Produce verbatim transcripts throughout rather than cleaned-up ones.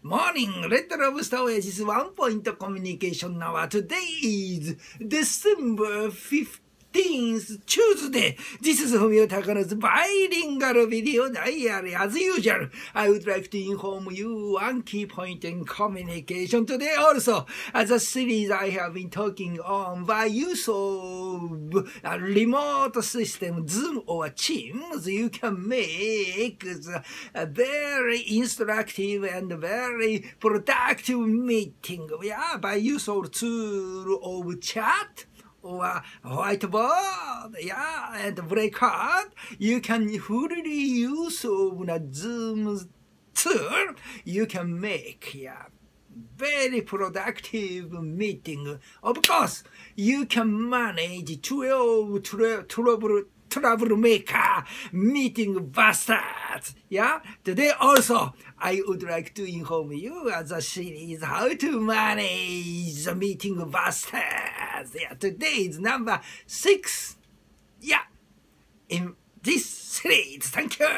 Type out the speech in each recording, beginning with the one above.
Morning, Red Lobster Oasis One Point Communication Hour. Today is December fifteenth, Tuesday. This is Fumio Takano's bilingual video diary. As usual, I would like to inform you one key point in communication today also. As a series I have been talking on by use of a remote system, Zoom or Teams, you can make the, a very instructive and very productive meeting. Yeah, by use of tool of chat or whiteboard, yeah, and breakout, you can fully use of the Zoom tool. You can make, yeah, very productive meeting. Of course, you can manage twelve trouble troublemaker meeting bastards. Yeah, today also I would like to inform you as a series how to manage the meeting bastards. Yeah, today is number six. Yeah, in this series. Thank you.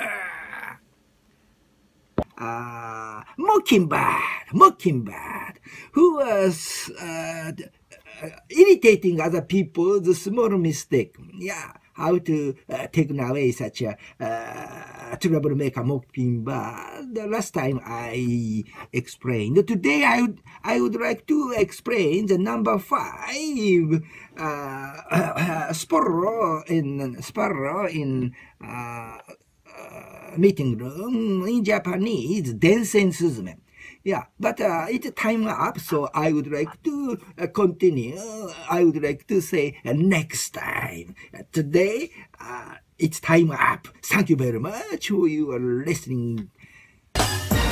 Uh, Mockingbird, Mockingbird, who was uh, irritating other people, the small mistake. Yeah, how to uh, take away such a uh, troublemaker Mockingbird. The last time I explained. Today I would, I would like to explain the number five uh, uh, sparrow in sparrow in. Uh, Uh, meeting room in Japanese, Densen Suzume. Yeah, but uh, it's time up, so I would like to uh, continue. I would like to say uh, next time. Uh, today, uh, it's time up. Thank you very much for your listening.